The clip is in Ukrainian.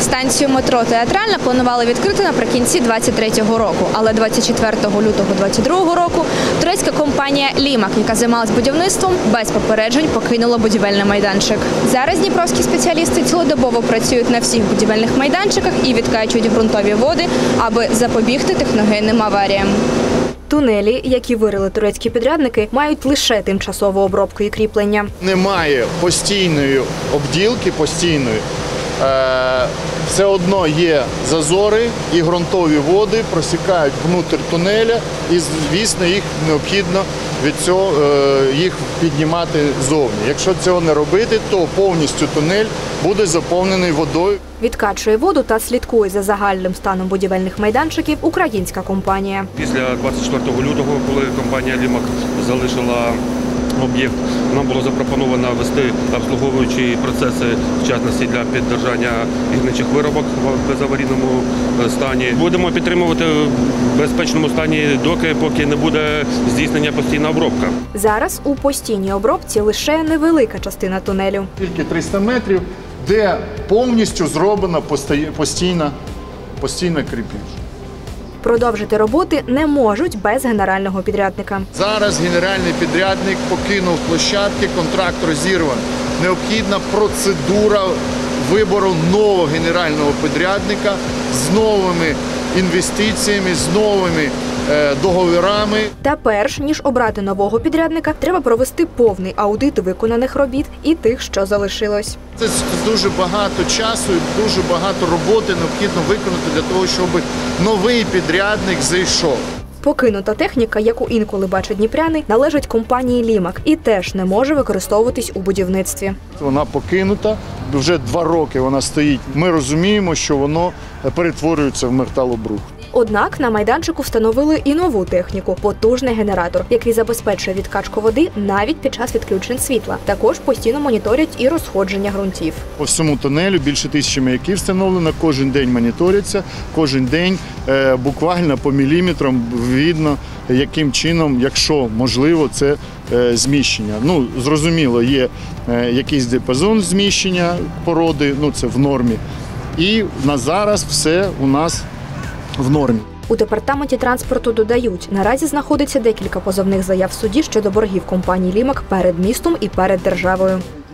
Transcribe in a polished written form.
Станцію метро «Театральна» планували відкрити наприкінці 2023 року, але 24 лютого 2022 року турецька компанія «Лімак», яка займалась будівництвом, без попереджень покинула будівельний майданчик. Зараз дніпровські спеціалісти цілодобово працюють на всіх будівельних майданчиках і відкачують ґрунтові води, аби запобігти техногенним аваріям. Тунелі, які вирили турецькі підрядники, мають лише тимчасову обробку і кріплення. Немає постійної обділки, все одно є зазори і ґрунтові води просікають внутрі тунеля і, звісно, їх необхідно від цього їх піднімати зовні. Якщо цього не робити, то повністю тунель буде заповнений водою. Відкачує воду та слідкує за загальним станом будівельних майданчиків українська компанія. Після 24 лютого, коли компанія «Лімак» залишила об'єкт, нам було запропоновано вести обслуговуючі процеси, в частності для підтримання гірничих виробок в безаварійному стані. Будемо підтримувати в безпечному стані, поки не буде здійснення постійна обробка. Зараз у постійній обробці лише невелика частина тунелю. Тільки 300 метрів, де повністю зроблено постійне кріплення. Продовжити роботи не можуть без генерального підрядника. Зараз генеральний підрядник покинув площадки, контракт розірваний. Необхідна процедура вибору нового генерального підрядника з новими інвестиціями, з новими договірами. Та перш ніж обрати нового підрядника, треба провести повний аудит виконаних робіт і тих, що залишилось. Це дуже багато часу і дуже багато роботи необхідно виконати для того, щоб новий підрядник зайшов. Покинута техніка, яку інколи бачать дніпряни, належить компанії «Лімак» і теж не може використовуватись у будівництві. Вона покинута, вже 2 роки вона стоїть. Ми розуміємо, що воно перетворюється в металобрухт. Однак на майданчику встановили і нову техніку – потужний генератор, який забезпечує відкачку води навіть під час відключень світла. Також постійно моніторять і розходження ґрунтів. По всьому тунелю більше 1000 маяків встановлено, кожен день моніторяться, кожен день буквально по міліметрам видно, яким чином, якщо можливо, це зміщення. Ну, зрозуміло, є якийсь діапазон зміщення породи, ну це в нормі. І на зараз все у нас в нормі. У департаменті транспорту додають, наразі знаходиться декілька позовних заяв в суді щодо боргів компанії «Лімак» перед містом і перед державою.